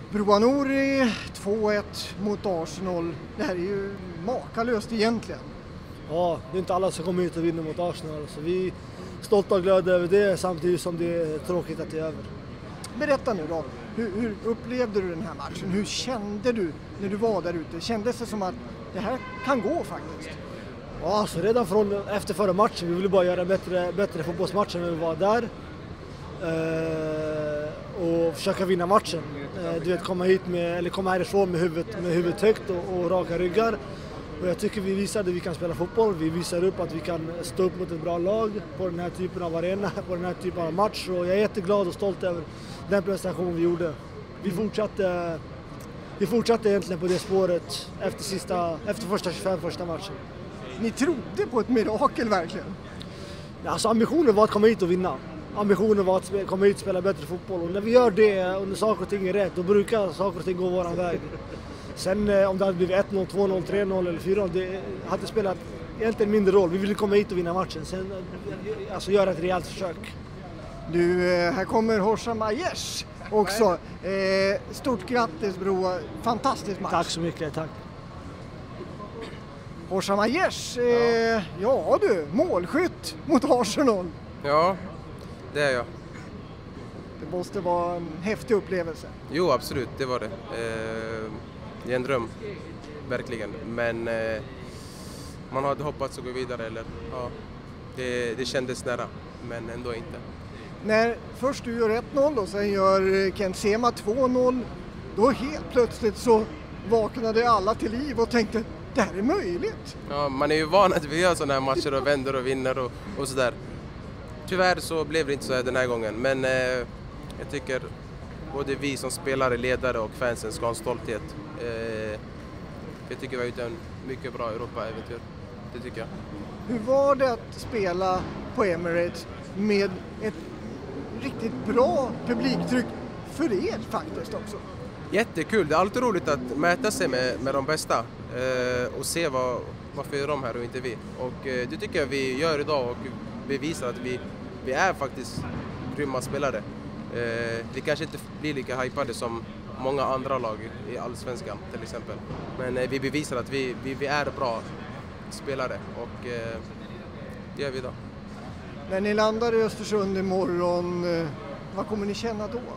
Broa Nouri 2-1 mot Arsenal. Det här är ju makalöst egentligen. Ja, det är inte alla som kommer hit och vinner mot Arsenal. Så vi är stolta och glada över det samtidigt som det är tråkigt att det är över. Berätta nu då, hur upplevde du den här matchen? Hur kände du när du var där ute? Kändes det som att det här kan gå faktiskt? Ja, alltså redan efter förra matchen, vi ville bara göra bättre fotbollsmatcher när vi var där. Och försöka vinna matchen. Du vet, komma härifrån med huvudet högt och raka ryggar. Och jag tycker vi visade att vi kan spela fotboll. Vi visar upp att vi kan stå upp mot ett bra lag på den här typen av arena, på den här typen av match. Och jag är jätteglad och stolt över den prestationen vi gjorde. Vi fortsatte egentligen på det spåret efter första 25 första matchen. Ni trodde på ett mirakel verkligen? Alltså ambitionen var att komma hit och vinna. Ambitionen var att komma hit och spela bättre fotboll. Och när vi gör det och när saker och ting är rätt, då brukar saker och ting gå våran väg. Sen om det hade blivit 1-0, 2-0, 3-0 eller 4-0, det hade spelat egentligen mindre roll. Vi ville komma hit och vinna matchen. Sen alltså göra ett rejält försök. Du, här kommer Hosham Aiesh också. Stort grattis Broa, fantastisk match. Tack så mycket, tack. Hosham Aiesh, ja du, målskytt mot Arsenal. Ja, det är jag. Det måste vara en häftig upplevelse. Jo, absolut, det var det. Det är en dröm, verkligen. Men man hade hoppats att gå vidare. Eller, ja, det kändes nära, men ändå inte. När först du gör 1-0 och sen gör Kent Sema 2-0, då helt plötsligt så vaknade alla till liv och tänkte, det här är möjligt. Ja, man är ju van att vi gör sådana här matcher och vänder och vinner och sådär. Tyvärr så blev det inte så här den här gången, men jag tycker både vi som spelare, ledare och fansen ska ha en stolthet. Jag tycker vi har gjort en mycket bra Europa-äventyr, det tycker jag. Hur var det att spela på Emirates med ett riktigt bra publiktryck för er faktiskt också? Jättekul, det är alltid roligt att mäta sig med de bästa och se varför är de här och inte vi. Och det tycker jag vi gör idag och vi visar att vi är faktiskt grymma spelare. Vi kanske inte blir lika hypade som många andra lag i Allsvenskan till exempel. Men vi bevisar att vi är bra spelare och det gör vi idag. När ni landar i Östersund imorgon, vad kommer ni känna då?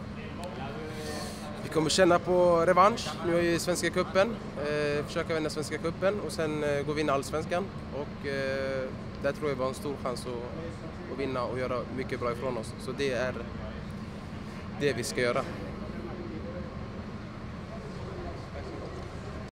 Vi kommer känna på revansch nu i Svenska cupen, försöka vinna Svenska cupen och sen gå vinna Allsvenskan. Och där tror jag vi har en stor chans att vinna och göra mycket bra ifrån oss. Så det är det vi ska göra.